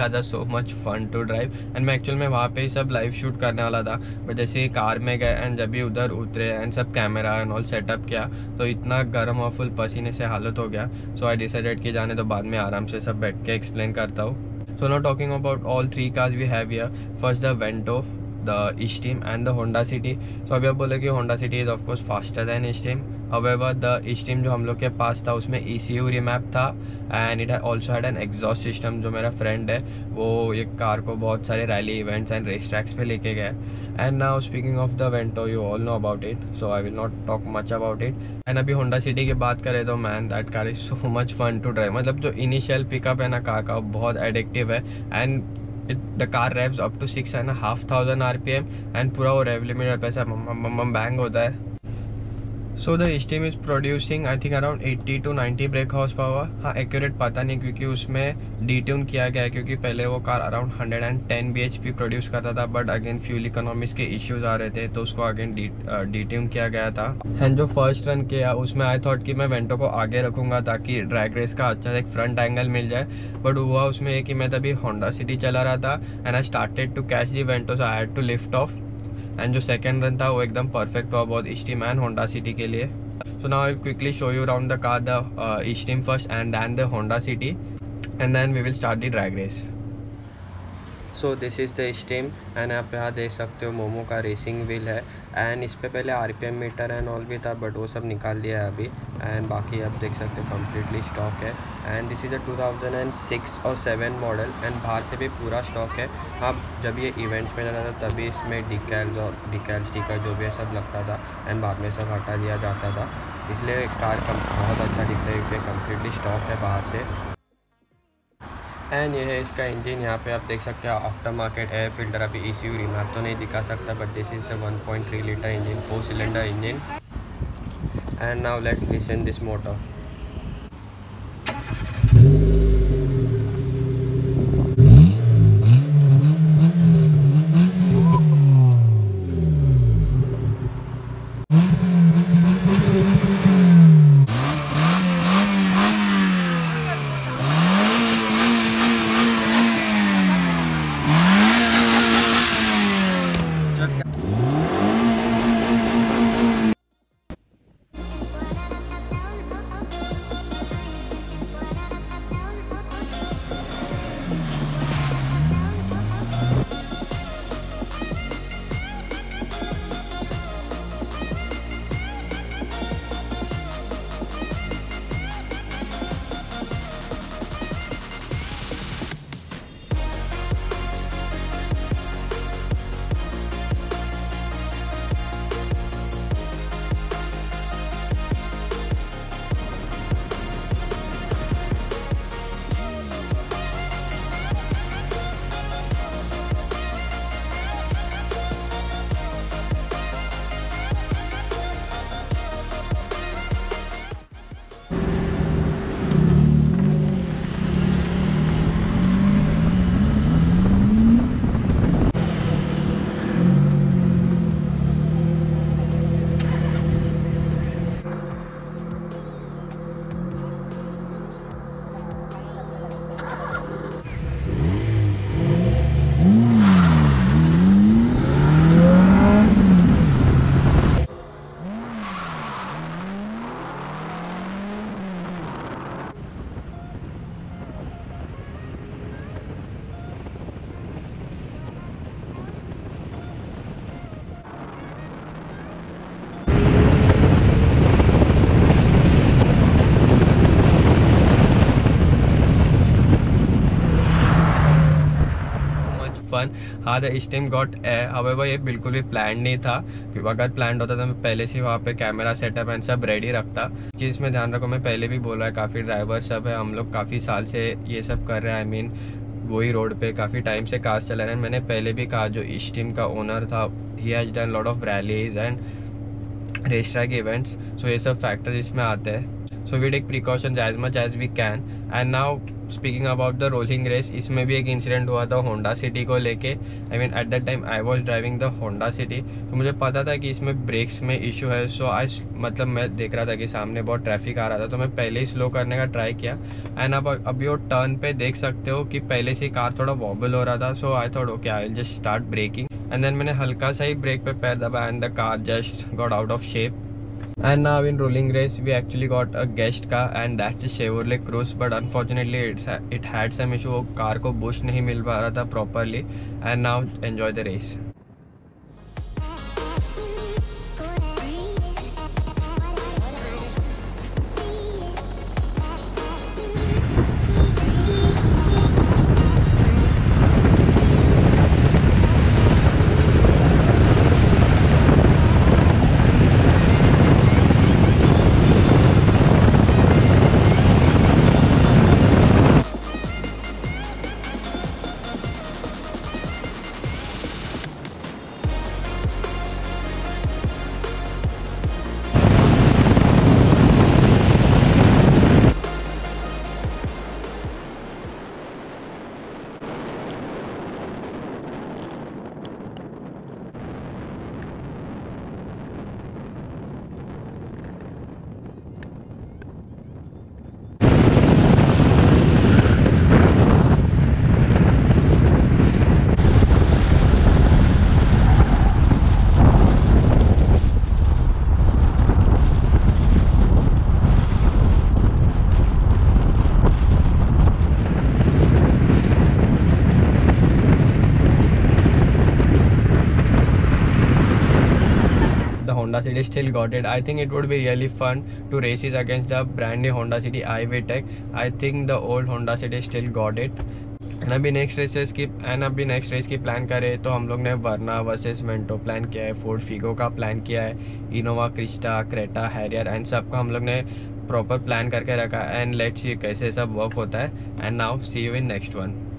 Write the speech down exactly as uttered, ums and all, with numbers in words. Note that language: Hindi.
Cars are so much fun to drive. And मैं एक्चुअल में वहाँ पे ही सब लाइव शूट करने वाला था, बट जैसे ही कार में गए एंड जब भी उधर उतरे एंड सब कैमरा एंड ऑल सेटअप किया तो इतना गर्म और फुल पसीने से हालत हो गया। सो आई डिसाइडेड कि जाने तो बाद में आराम से सब बैठ के एक्सप्लेन करता हूँ। So now talking about all three cars we have here, first the Vento, the Esteem and the Honda City। so अभी आप बोले कि Honda City is of course faster than Esteem, however the Esteem जो हम लोग के पास था उसमें E C U रिमैप था and it also had an exhaust system। जो मेरा फ्रेंड है वो एक कार को बहुत सारे rally events and race tracks पे लेके गए। And now speaking of the Vento, you all know about it, so I will not talk much about it. And अभी Honda City की बात करें तो man that car is so much fun to drive. मतलब जो इनिशियल पिकअप है ना कार का बहुत एडिक्टिव है and It, the car revs up to six and a half thousand R P M and पूरा वो rev limit पे ऐसा बैंग होता है। So the Esteem is producing I think around eighty to ninety brake horse power। हाँ एक्यूरेट पता नहीं क्योंकि उसमें डिट्यून किया गया है, क्योंकि पहले वो car around one hundred ten B H P produce करता था, बट अगेन फ्यूल इकोनॉमिक्स के इश्यूज आ रहे थे तो उसको अगेन डिट्यून किया गया था। एंड जो फर्स्ट रन किया उसमें आई थॉट कि मैं वेंटो को आगे रखूंगा ताकि ड्रैग रेस का अच्छा एक फ्रंट एंगल मिल जाए, बट हुआ उसमें एक कि मैं तभी होंडा सिटी चला रहा था and I started to catch the Vento, so I had to lift off. And जो सेकंड रन था वो एकदम परफेक्ट हुआ बहुत Esteem एंड होंडा सिटी के लिए। So now I will quickly show you around the car, the Esteem first and then the Honda City and then we will start the drag race. So this is the Esteem and आप यहाँ देख सकते हो मोमो का रेसिंग व्हील है एंड इस पर पहले R P M meter and all भी था, बट वो सब निकाल दिया है अभी। एंड बाकी आप देख सकते हो कम्प्लीटली स्टॉक है and this is the two thousand six और सेवन मॉडल एंड बाहर से भी पूरा स्टॉक है। हाँ जब ये इवेंट्स में लगा था तभी इसमें डिकैल्स और डिकैल स्टिकर जो भी है सब लगता था एंड बाद में सब हटा दिया जाता था, इसलिए कार कम बहुत अच्छा दिख रहा है क्योंकि कम्प्लीटली स्टॉक है बाहर से। एंड ये है इसका इंजन, यहाँ पे आप देख सकते हो आफ्टर मार्केट एयर फिल्टर। अभी E C U रिमैप तो नहीं दिखा सकता, but this is the one point three litre engine, four cylinder engine. And now let's listen this motor. Fun. हाँ the Esteem got air, however ये बिल्कुल भी प्लान नहीं था, क्योंकि अगर प्लान होता तो मैं पहले से वहाँ पे कैमरा सेटअप एंड सब रेडी रखता। चीज़ में ध्यान रखो, मैं पहले भी बोल रहा है काफ़ी ड्राइवर सब है, हम लोग काफ़ी साल से ये सब कर रहे हैं, आई मीन वही रोड पे काफ़ी टाइम से कार्स चला रहे हैं। मैंने पहले भी कहा जो Esteem का ओनर था he has done lot of rallies and race track events, so ये सब फैक्टर्स इसमें आते हैं। So we take precautions as much as we can. And now speaking about the rolling race, इसमें भी एक इंसिडेंट हुआ था होंडा सिटी को लेके. I mean at that time I was driving the Honda City. तो मुझे पता था कि इसमें ब्रेक्स में इशू है. सो आई मतलब मैं देख रहा था कि सामने बहुत ट्रैफिक आ रहा था, तो मैं पहले ही स्लो करने का ट्राई किया. एंड अब अभी वो टर्न पे देख सकते हो कि पहले से कार थोड़ा वॉबल हो रहा था. So I thought okay I will just start braking. And then मैंने हल्का सा ही ब्रेक पे पैर दबा and the car just got out of shape. And now in rolling race we actually got a guest car and that's a Chevrolet Cruze, but unfortunately it's it had some issue. वो कार को बुश नहीं मिल पा रहा था properly. And now enjoy the race. Honda City still got it. I think it would be really fun to race it against the brand new Honda City i V Tech. I think the old Honda City still got it. And अभी नेक्स्ट रेसेस की एंड अभी नेक्स्ट रेस की प्लान करें तो हम लोग ने वर्ना वर्सेस वेंटो प्लान किया है, फोर्ड फिगो का प्लान किया है, Innova Crysta, Creta, Harrier and सबका हम लोग ने प्रॉपर प्लान करके रखा. एंड लेट्स सी कैसे सब वर्क होता है. And now see you in next one.